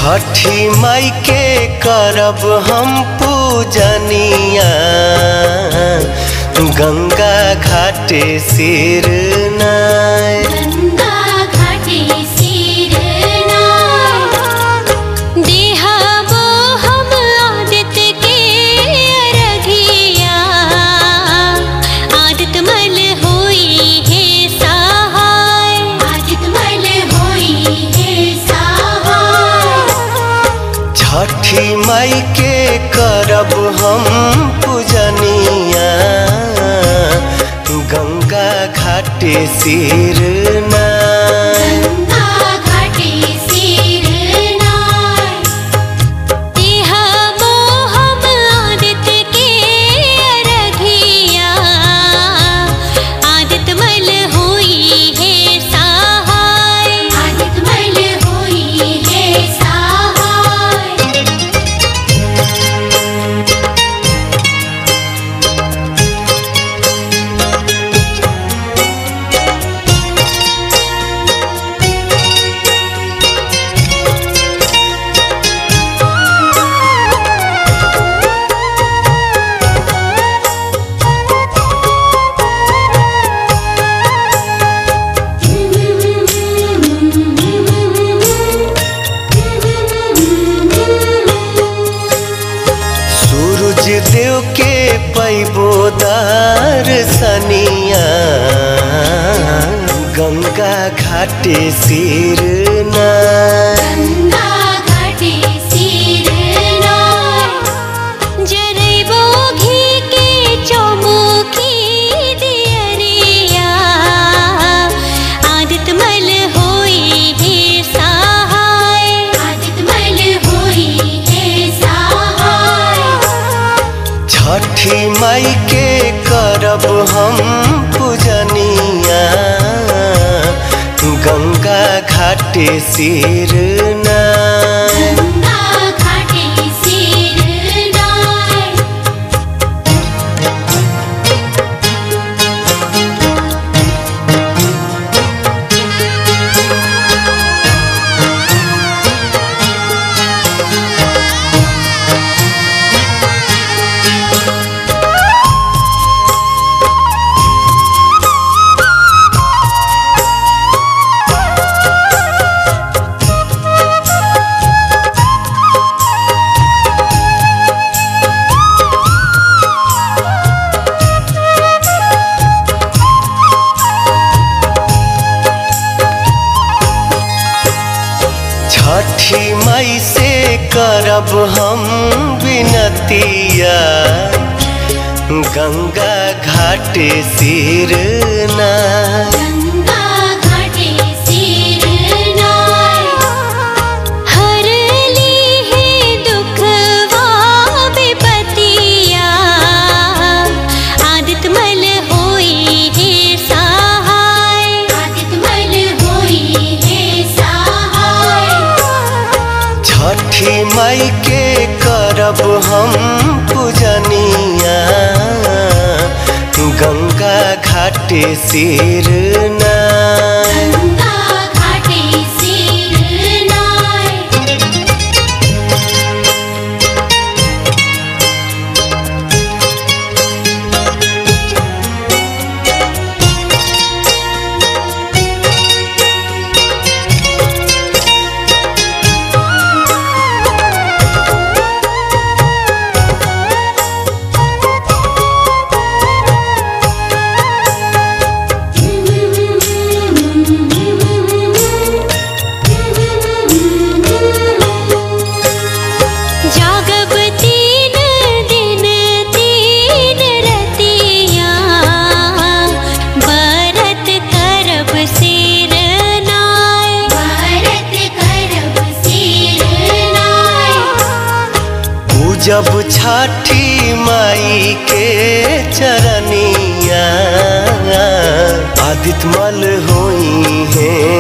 छठी माई के करब हम पूजनिया, गंगा घाटे सिर नाय। गंगा घाटे सिर नाय। देहबो हम आदित्य के अरघिया, आदित्य मल होई है सहाय। आदित्य मल होई है सहाय। छठी माई के करब हम पूजनिया, गंगा घाटे सिर नाय। गंगा घाटे सिर नाय। देहबो हम आदित्य के अरघिया, आदित्य मल होई है सहाय। आदित्य मल होई है सहाय। सूरज देव के पैबो दर्शनिया, गंगा घाटे सिर नाय। गंगा घाटे सिर नाय। जरैबो घी के चौमुखी दियरिया, आदित्य मल होई है सहाय। आदित्य मल होई है सहाय। छठी माई के करब हम पूजनिया, गंगा घाटे सिर नाय। गंगा घाटे सिर नाय। छठी माई से करब हम विनतिया, गंगा घाटे सिर नाय। गंगा घाटे सिर नाय। हर ली है दुखवा विपतिया, आदित्य मल होई है सहाय। आदित्य मल होई है सहाय। छठी माई के करब हम पूजनिया, गंगा घाटे सिर नाय। गंगा घाटे सिर नाय। जागब तीन दिन तीन रतिया, बरत करब सिर नाय। बरत करब सिर नाय। पूजब छठी माई के चरनिया, आदित्य मल होई है